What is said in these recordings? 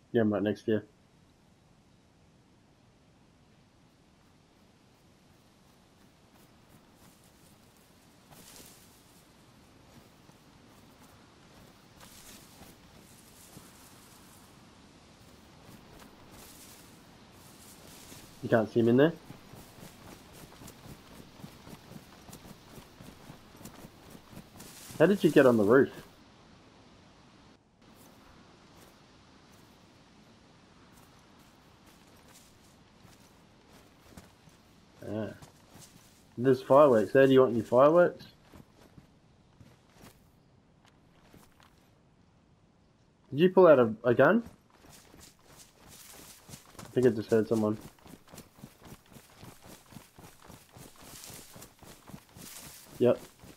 Yeah, I'm right next to you. You can't see him in there? How did you get on the roof? Ah. There's fireworks there. Do you want your fireworks? Did you pull out a gun? I think I just heard someone. Yep.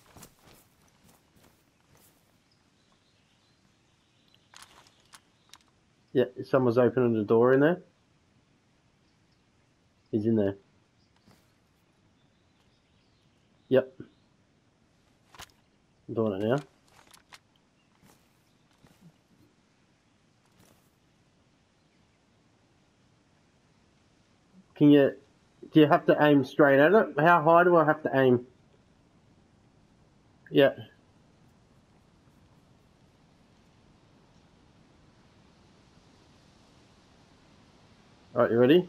Yeah, someone's opening the door in there. He's in there. Yep. I'm doing it now. Can you... Do you have to aim straight at it? How high do I have to aim? Yeah. Alright, you ready?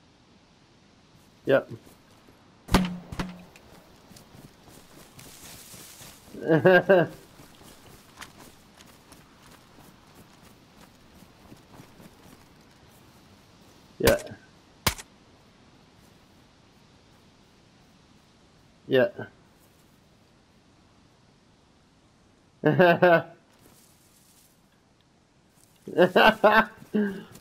Yep. Yeah. Yeah.